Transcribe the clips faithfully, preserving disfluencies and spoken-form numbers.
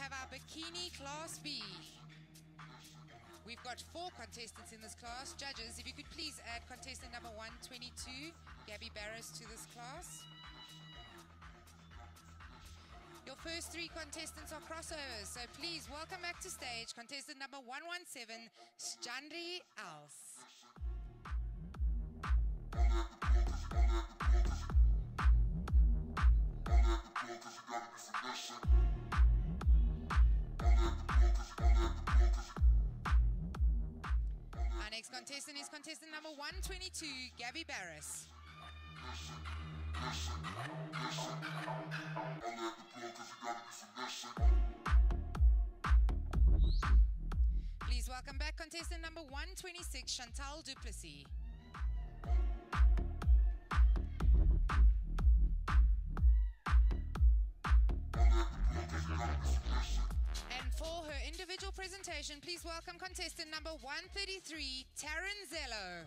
have our bikini class B. We've got four contestants in this class. Judges, if you could please add contestant number one twenty-two, Gabby Barris, to this class. Your first three contestants are crossovers, so please welcome back to stage contestant number one seventeen, Sjandri Els. Our next contestant is contestant number one twenty-two, Gabby Barris. Please welcome back contestant number one twenty-six, Chantal Duplessis. And for her individual presentation, please welcome contestant number one thirty-three, Taryn Zello.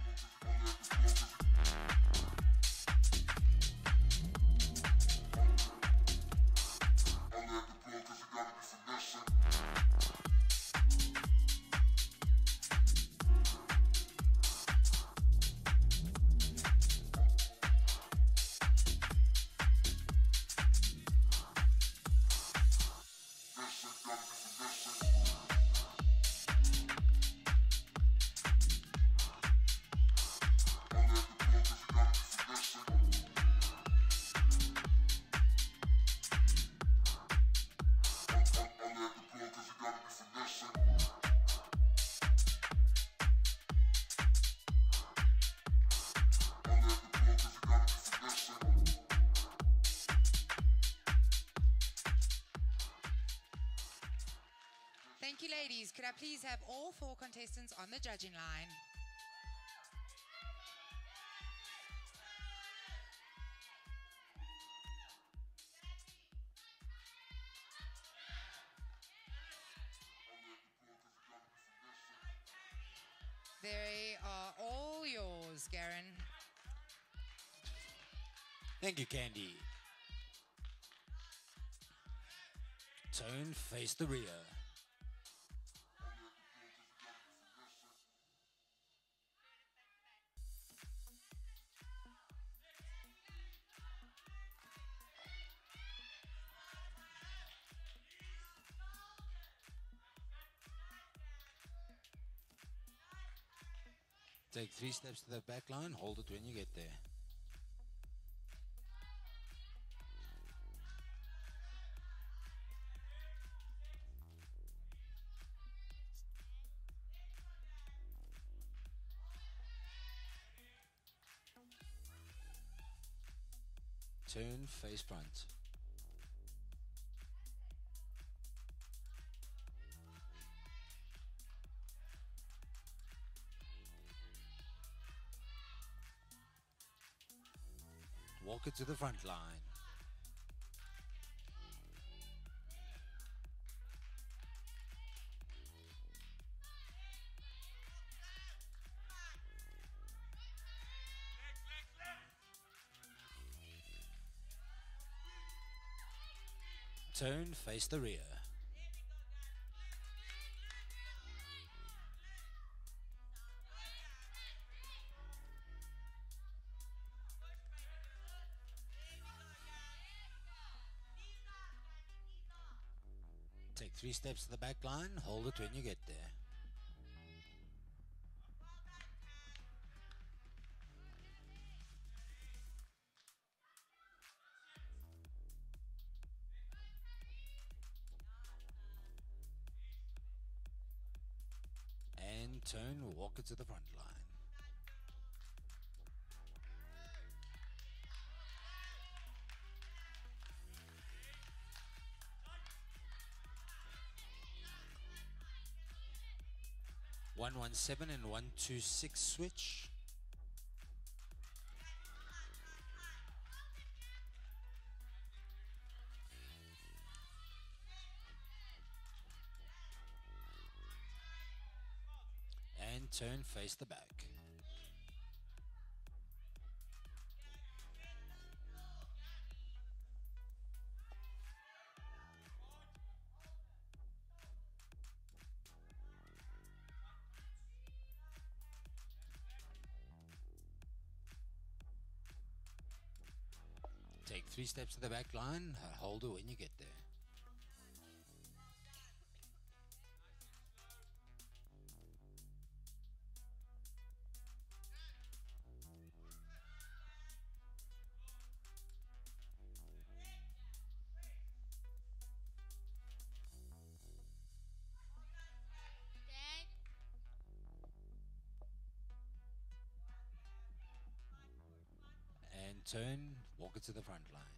Thank you, ladies. Could I please have all four contestants on the judging line? They are all yours, Garen. Thank you, Candy. Tone, face the rear. Take three steps to the back line, hold it when you get there. Turn, face front. Walk it to the front line. Turn, face the rear. Take three steps to the back line, hold it when you get there. And turn, walk it to the front line. one one seven and one two six switch. And turn, face the back. three steps to the back line. Hold her when you get there. And turn, walk it to the front line.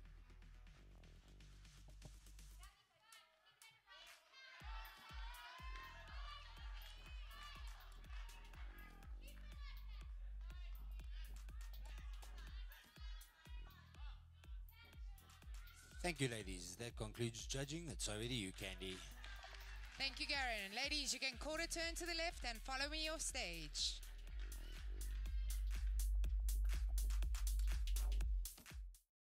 Thank you, ladies. That concludes judging. It's over to you, Candy. Thank you, Garen. Ladies, you can quarter turn to the left and follow me off stage.